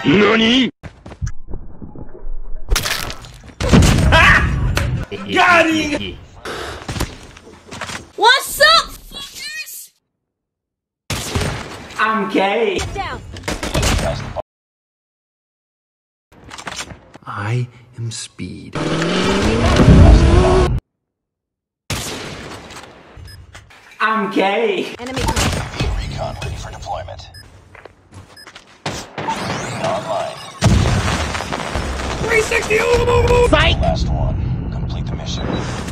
NANI?! Got him! What's up, fuckers? I'm gay. Get down. I am Speed. I'm gay. Enemy. Recon ready for deployment. Online. 360 over! Last one. Complete the mission.